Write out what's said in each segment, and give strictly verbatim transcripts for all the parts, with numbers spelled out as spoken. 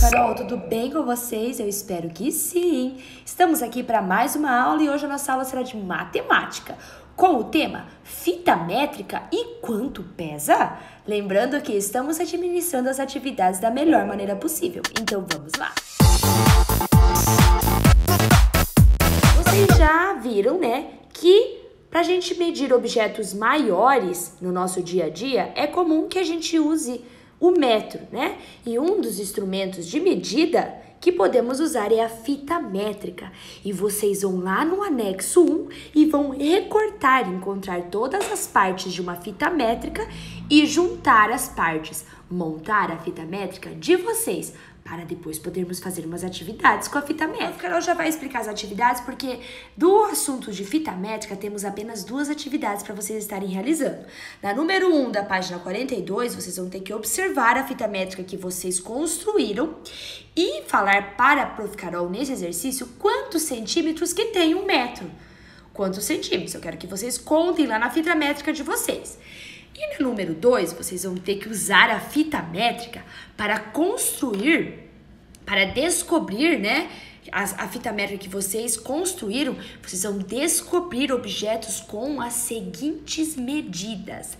Carol, tudo bem com vocês? Eu espero que sim! Estamos aqui para mais uma aula e hoje a nossa aula será de matemática, com o tema fita métrica e quanto pesa? Lembrando que estamos administrando as atividades da melhor maneira possível, então vamos lá! Vocês já viram, né, que para a gente medir objetos maiores no nosso dia a dia, é comum que a gente use o metro, né? E um dos instrumentos de medida que podemos usar é a fita métrica. E vocês vão lá no anexo um e vão recortar, encontrar todas as partes de uma fita métrica e juntar as partes, montar a fita métrica de vocês, para depois podermos fazer umas atividades com a fita métrica. A Carol já vai explicar as atividades, porque do assunto de fita métrica temos apenas duas atividades para vocês estarem realizando. Na número um da página quarenta e dois, vocês vão ter que observar a fita métrica que vocês construíram e falar para a prof Carol nesse exercício quantos centímetros que tem um metro. Quantos centímetros? Eu quero que vocês contem lá na fita métrica de vocês. E no número dois, vocês vão ter que usar a fita métrica para construir, para descobrir, né? A, a fita métrica que vocês construíram, vocês vão descobrir objetos com as seguintes medidas.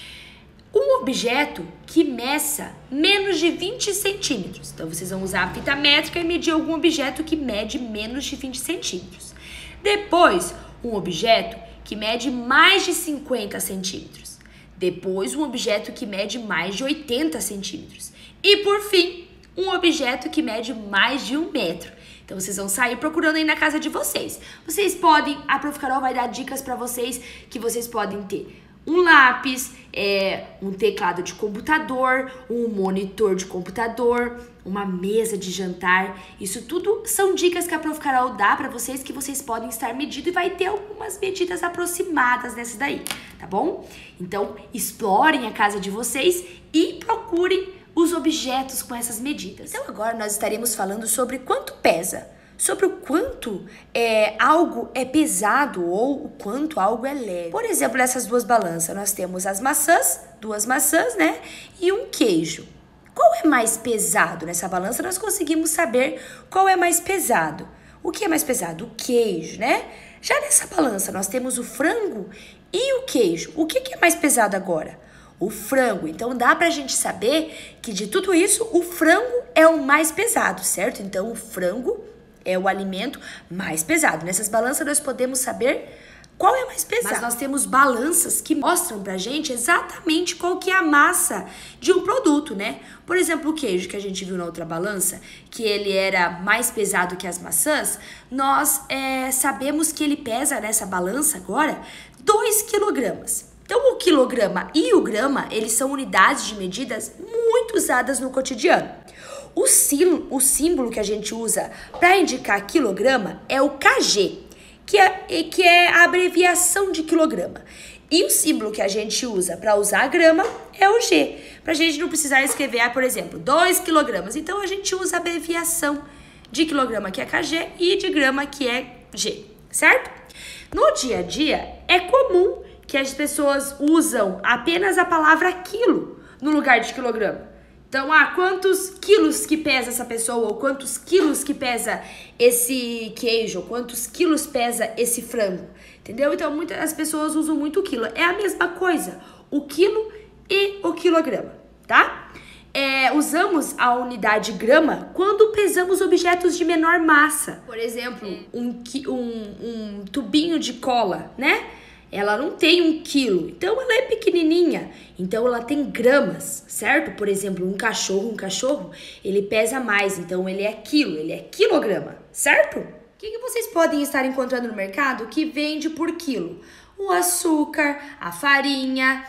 Um objeto que meça menos de vinte centímetros. Então, vocês vão usar a fita métrica e medir algum objeto que mede menos de vinte centímetros. Depois, um objeto que mede mais de cinquenta centímetros. Depois, um objeto que mede mais de oitenta centímetros. E, por fim, um objeto que mede mais de um metro. Então, vocês vão sair procurando aí na casa de vocês. Vocês podem, a prof Carol vai dar dicas para vocês que vocês podem ter um lápis, é, um teclado de computador, um monitor de computador, uma mesa de jantar. Isso tudo são dicas que a prof Carol dá para vocês que vocês podem estar medindo e vai ter algumas medidas aproximadas nessa daí, tá bom? Então, explorem a casa de vocês e procurem os objetos com essas medidas. Então, agora nós estaremos falando sobre quanto pesa. Sobre o quanto é, algo é pesado ou o quanto algo é leve. Por exemplo, nessas duas balanças, nós temos as maçãs, duas maçãs, né? E um queijo. Qual é mais pesado? Nessa balança, nós conseguimos saber qual é mais pesado. O que é mais pesado? O queijo, né? Já nessa balança, nós temos o frango e o queijo. O que, que é mais pesado agora? O frango. Então, dá pra gente saber que de tudo isso, o frango é o mais pesado, certo? Então, o frango é o alimento mais pesado. Nessas balanças nós podemos saber qual é mais pesado. Mas nós temos balanças que mostram pra gente exatamente qual que é a massa de um produto, né? Por exemplo, o queijo que a gente viu na outra balança, que ele era mais pesado que as maçãs, nós é, sabemos que ele pesa nessa balança agora dois quilogramas. Então, o quilograma e o grama, eles são unidades de medidas muito usadas no cotidiano. O, sim, o símbolo que a gente usa para indicar quilograma é o K G, que é, que é a abreviação de quilograma. E o símbolo que a gente usa para usar a grama é o G, para a gente não precisar escrever, ah, por exemplo, dois quilogramas. Então, a gente usa a abreviação de quilograma, que é K G, e de grama, que é G, certo? No dia a dia, é comum que as pessoas usam apenas a palavra quilo no lugar de quilograma. Então, ah, quantos quilos que pesa essa pessoa, ou quantos quilos que pesa esse queijo, ou quantos quilos pesa esse frango, entendeu? Então, muitas pessoas usam muito o quilo. É a mesma coisa, o quilo e o quilograma, tá? É, usamos a unidade grama quando pesamos objetos de menor massa. Por exemplo, um, um, um tubinho de cola, né? Ela não tem um quilo, então ela é pequenininha, então ela tem gramas, certo? Por exemplo, um cachorro, um cachorro, ele pesa mais, então ele é quilo, ele é quilograma, certo? O que, que vocês podem estar encontrando no mercado que vende por quilo? O açúcar, a farinha,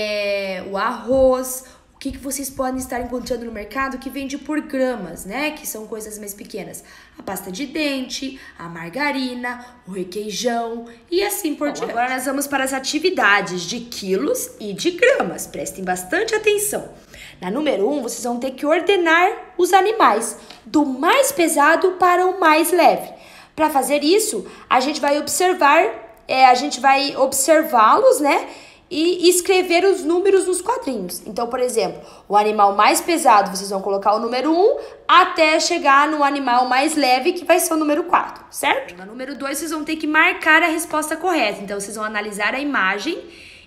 é, o arroz. O que, que vocês podem estar encontrando no mercado que vende por gramas, né? Que são coisas mais pequenas. A pasta de dente, a margarina, o requeijão e assim por diante. Agora nós vamos para as atividades de quilos e de gramas. Prestem bastante atenção. Na número um, vocês vão ter que ordenar os animais do mais pesado para o mais leve. Para fazer isso, a gente vai observar, é, a gente vai observá-los, né? e escrever os números nos quadrinhos. Então, por exemplo, o animal mais pesado, vocês vão colocar o número um até chegar no animal mais leve, que vai ser o número quatro, certo? No número dois, vocês vão ter que marcar a resposta correta. Então, vocês vão analisar a imagem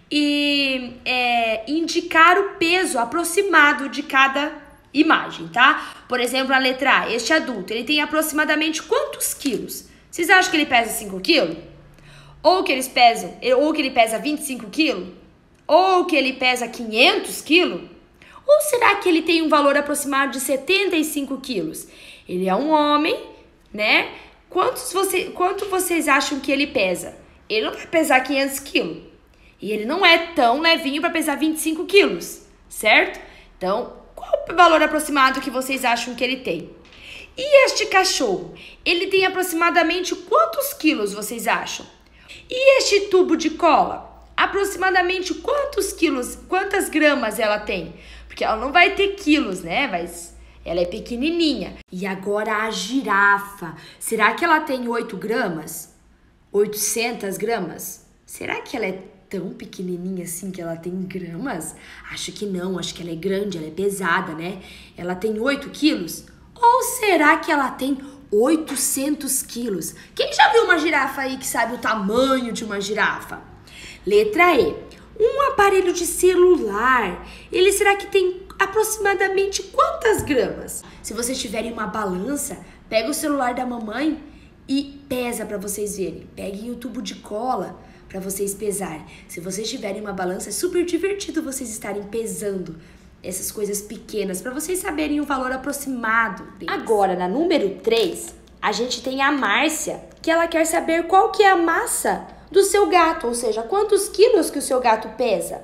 e é, indicar o peso aproximado de cada imagem, tá? Por exemplo, na letra A, este adulto, ele tem aproximadamente quantos quilos? Vocês acham que ele pesa cinco quilos? Ou que eles pesam, ou que ele pesa vinte e cinco quilos? Ou que ele pesa quinhentos quilos? Ou será que ele tem um valor aproximado de setenta e cinco quilos? Ele é um homem, né? Quantos você, quanto vocês acham que ele pesa? Ele não vai pesar quinhentos quilos. E ele não é tão levinho para pesar vinte e cinco quilos, certo? Então, qual o valor aproximado que vocês acham que ele tem? E este cachorro? Ele tem aproximadamente quantos quilos vocês acham? E este tubo de cola? Aproximadamente quantos quilos, quantas gramas ela tem? Porque ela não vai ter quilos, né? Mas ela é pequenininha. E agora a girafa. Será que ela tem oito gramas? oitocentas gramas? Será que ela é tão pequenininha assim que ela tem gramas? Acho que não, acho que ela é grande, ela é pesada, né? Ela tem oito quilos? Ou será que ela tem oitocentos quilos? Quem já viu uma girafa aí que sabe o tamanho de uma girafa? Letra E. Um aparelho de celular. Ele será que tem aproximadamente quantas gramas? Se vocês tiverem uma balança, pega o celular da mamãe e pesa para vocês verem. Peguem o tubo de cola para vocês pesarem. Se vocês tiverem uma balança, é super divertido vocês estarem pesando essas coisas pequenas, para vocês saberem o valor aproximado deles. Agora, na número três, a gente tem a Márcia, que ela quer saber qual que é a massa do seu gato, ou seja, quantos quilos que o seu gato pesa.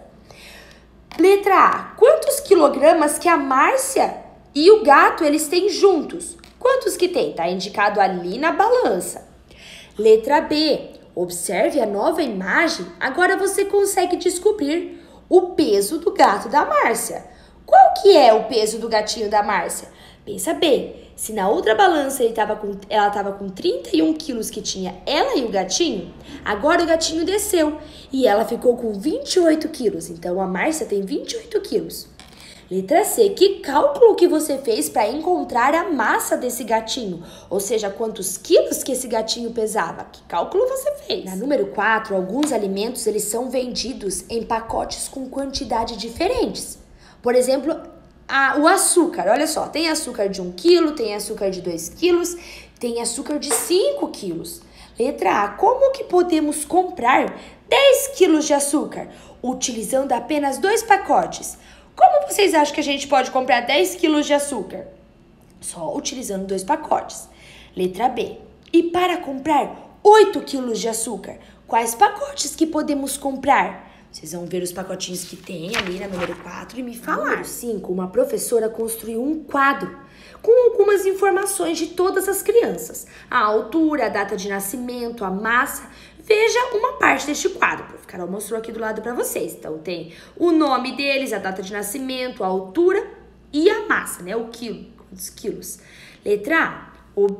Letra A, quantos quilogramas que a Márcia e o gato, eles têm juntos? Quantos que tem? Tá indicado ali na balança. Letra B, observe a nova imagem, agora você consegue descobrir o peso do gato da Márcia. Qual que é o peso do gatinho da Márcia? Pensa bem, se na outra balança ele tava com, ela estava com trinta e um quilos que tinha ela e o gatinho, agora o gatinho desceu e ela ficou com vinte e oito quilos. Então a Márcia tem vinte e oito quilos. Letra C, que cálculo que você fez para encontrar a massa desse gatinho? Ou seja, quantos quilos que esse gatinho pesava? Que cálculo você fez? Na número quatro, alguns alimentos eles são vendidos em pacotes com quantidade diferentes. Por exemplo, a, o açúcar, olha só, tem açúcar de um quilo, tem açúcar de dois quilos, tem açúcar de cinco quilos. Letra A, como que podemos comprar dez quilos de açúcar utilizando apenas dois pacotes? Como vocês acham que a gente pode comprar dez quilos de açúcar? Só utilizando dois pacotes. Letra B, e para comprar oito quilos de açúcar, quais pacotes que podemos comprar? Vocês vão ver os pacotinhos que tem ali na número quatro e me falar. Número cinco, uma professora construiu um quadro com algumas informações de todas as crianças. A altura, a data de nascimento, a massa. Veja uma parte deste quadro. O Carol mostrou aqui do lado para vocês. Então tem o nome deles, a data de nascimento, a altura e a massa, né? O quilo, quantos quilos. Letra A,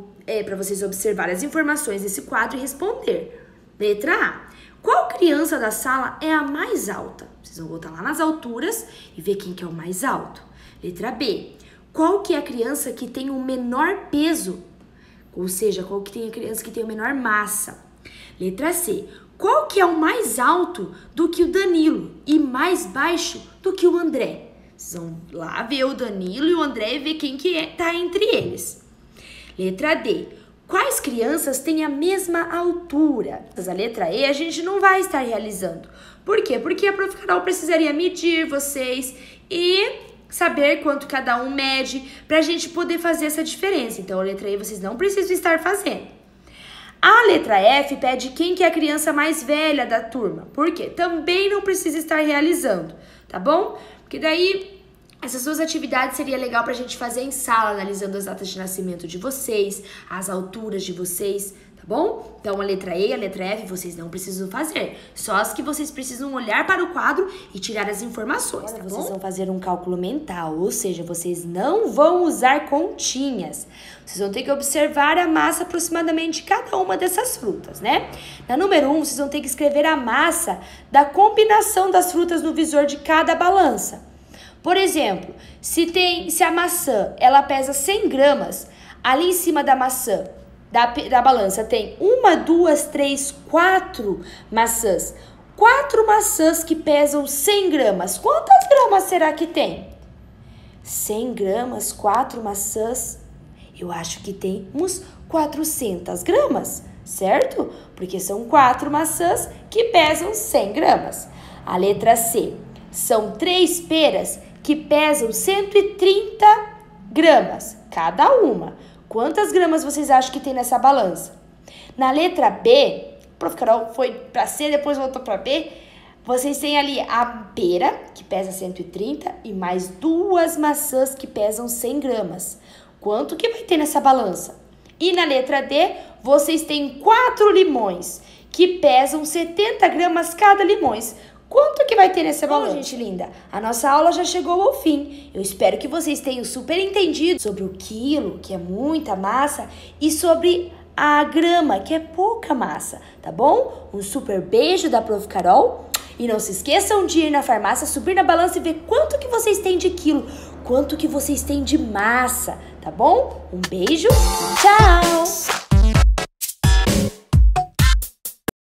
é para vocês observarem as informações desse quadro e responder. Letra A. Qual criança da sala é a mais alta? Vocês vão voltar lá nas alturas e ver quem que é o mais alto. Letra B. Qual que é a criança que tem o menor peso? Ou seja, qual que tem a criança que tem o menor massa? Letra C. Qual que é o mais alto do que o Danilo e mais baixo do que o André? Vocês vão lá ver o Danilo e o André e ver quem que é, tá entre eles. Letra D. Quais crianças têm a mesma altura? A letra E a gente não vai estar realizando. Por quê? Porque a prof. Carol precisaria medir vocês e saber quanto cada um mede para a gente poder fazer essa diferença. Então, a letra E vocês não precisam estar fazendo. A letra F pede quem que é a criança mais velha da turma. Por quê? Também não precisa estar realizando, tá bom? Porque daí essas duas atividades seria legal pra gente fazer em sala, analisando as datas de nascimento de vocês, as alturas de vocês, tá bom? Então, a letra E e a letra F vocês não precisam fazer. Só as que vocês precisam olhar para o quadro e tirar as informações, tá bom? Vocês vão fazer um cálculo mental, ou seja, vocês não vão usar continhas. Vocês vão ter que observar a massa aproximadamente de cada uma dessas frutas, né? Na número um, vocês vão ter que escrever a massa da combinação das frutas no visor de cada balança. Por exemplo, se, tem, se a maçã ela pesa cem gramas, ali em cima da maçã, Da, da balança tem uma, duas, três, quatro maçãs. Quatro maçãs que pesam cem gramas. Quantas gramas será que tem? cem gramas, quatro maçãs. Eu acho que temos quatrocentas gramas, certo? Porque são quatro maçãs que pesam cem gramas. A letra C. São três peras que pesam cento e trinta gramas, cada uma. Quantas gramas vocês acham que tem nessa balança? Na letra B, o prof. Carol foi para C, depois voltou para B. Vocês têm ali a pera, que pesa cento e trinta, e mais duas maçãs que pesam cem gramas. Quanto que vai ter nessa balança? E na letra D, vocês têm quatro limões, que pesam setenta gramas cada limões. Quanto que vai ter nessa balança? Bom, gente linda, a nossa aula já chegou ao fim. Eu espero que vocês tenham super entendido sobre o quilo, que é muita massa, e sobre a grama, que é pouca massa, tá bom? Um super beijo da prof. Carol. E não se esqueçam de ir na farmácia, subir na balança e ver quanto que vocês têm de quilo, quanto que vocês têm de massa, tá bom? Um beijo e tchau!